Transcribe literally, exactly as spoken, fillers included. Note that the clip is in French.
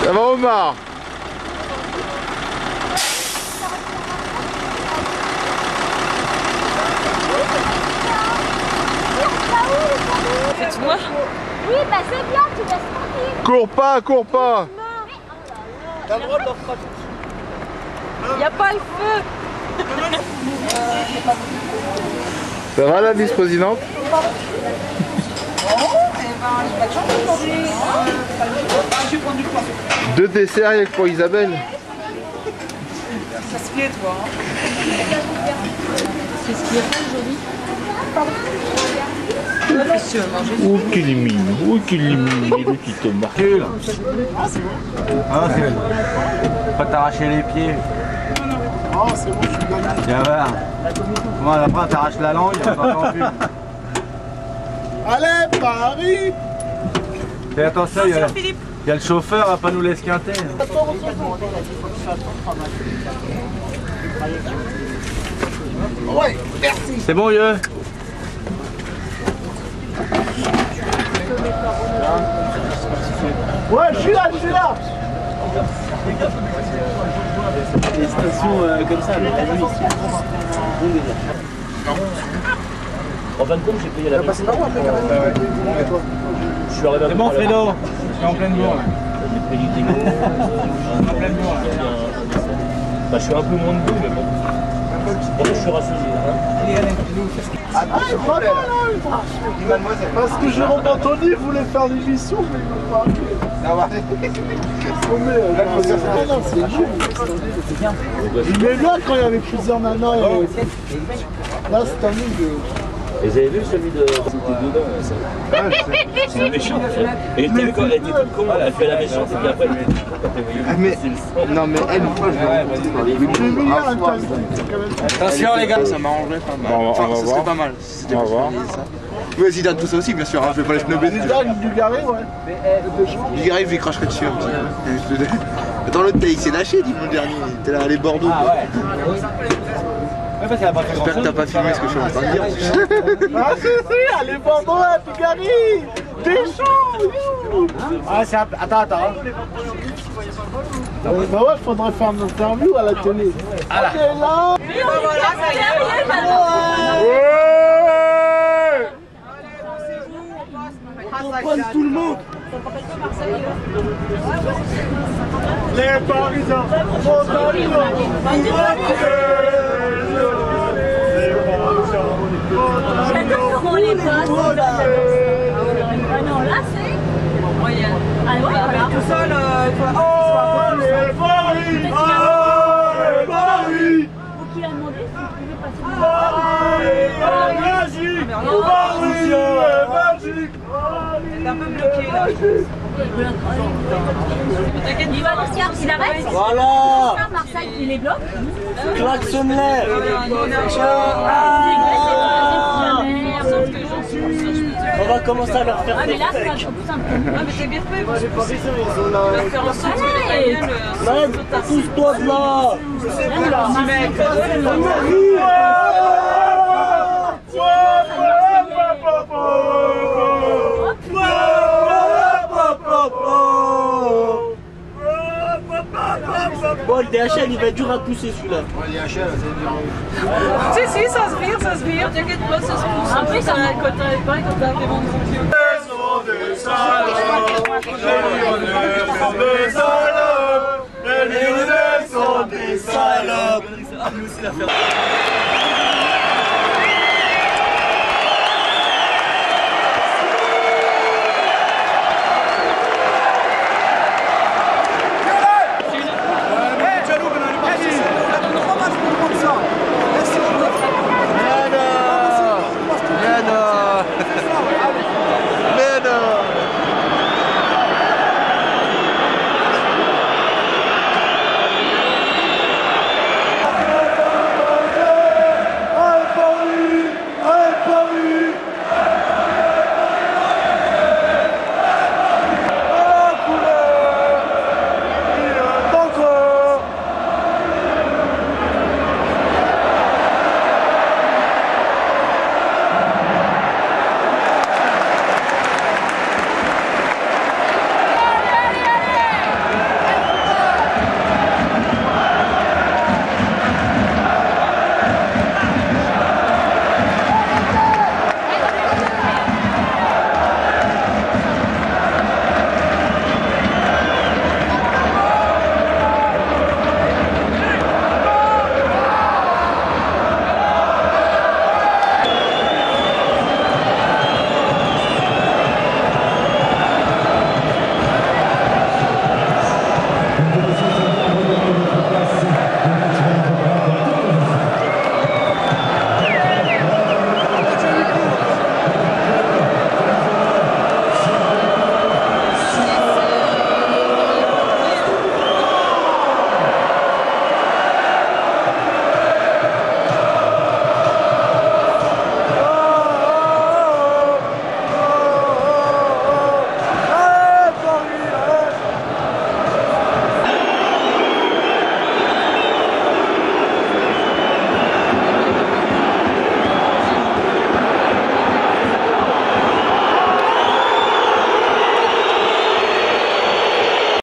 Ça va Omar? C'est moi? Oui, bah c'est bien, tu laisses tranquille. Cours pas, cours pas. T'as le droit de leur frapper. Il n'y a pas le feu. Ça va la vice-présidente? Deux desserts avec pour Isabelle. Ça se fait toi. C'est ce qu'il y a pas aujourd'hui? Qu'est-ce que tu veux manger? Oh qu'il est mignon, oh qu'il est mignon, le petit Omar. Ah c'est bon. Ah c'est bon. Pas t'arracher les pieds. Oh c'est bon, je suis gagné. Viens voir. Moi après t'arraches la langue, on t'entend plus. Allez, Paris. Fais attention, il y, a, il y a le chauffeur, va pas nous l'esquinter. Ouais, merci. C'est bon, yeux? Ouais, je suis là, je suis là. Les stations euh, comme ça, avec la nuit, c'est bon délire. En fin de compte, j'ai payé la passé par où après? Je suis arrivé à C'est bon, Fredo. Je suis en pleine bourre. J'ai pris du dégo. En pleine bourre. Bah, je suis un peu moins de deux, mais bon. Bon, je suis rassasié. Ah, c'est pas mal, hein. Parce que Jérôme Anthony voulait faire l'émission, mais il ne veut pas arriver. Non, mais euh, non, c'est nul. Il est bien quand il y avait plusieurs nanas. Et... Là, c'est un nul. Et vous avez vu celui de... C'était dedans, ça. C'est un méchant. Et t'as vu quand elle était toute con, elle a fait la méchante et puis après elle était... Mais... Non mais elle, moi je vais Attention les gars. Ça m'arrangerait pas mal. On va, Enfin, on va ça voir. serait pas mal. Si c'était On va pour voir. organiser ça. Ouais, Zidane, tout ça aussi, bien sûr. Hein, je vais pas les snobber. Zidane, du Garé, ouais. Dugarry, je lui cracherai dessus un petit peu. Attends, l'autre, il s'est lâché dimanche dernier. T'es là, les Bordeaux. Ah ouais. Ouais, parce qu'elle a pas fait J'espère que t'as pas filmé ce que je suis en train de dire. Ah, si, si, allez, Bordeaux, là, du Garé. Des choux. Ah, c'est un... Attends, attends. Bah ouais, faudrait faire une interview à la télé. Ah là. Ok, là. Ouais. On prend tout le monde. Les Parisiens. J'adore comment les passe. Ah non, là c'est... Moyenne. Ah ouais, voilà. Tout seul, euh, toi. Oh, les Paris. Oh, les Paris. Faut qu'il a demandé si tu pouvais passer Oh, les magique. Paris est magique. T'es un peu bloqué là. T'inquiète, il va Oscar, il arrête. Voilà. Oscar, Marseille, il les bloque. Klaxonne-les. On va commencer à leur faire Ah, mais des là, c'est fakes. un peu plus simple. Ah, mais c'est bien fait. Moi, Les Parisiens, ils ont je la... vais faire en sorte que ta gueule. Mec, pousse-toi de là. Bon, le D H L, il va être dur à pousser celui-là. Si, si, ça se vire, ça se vire. T'inquiète pas, ça se pousse. Après, ça va quand t'as pareil quand t'as des bons vieux. Les Lyonnais sont des salopes.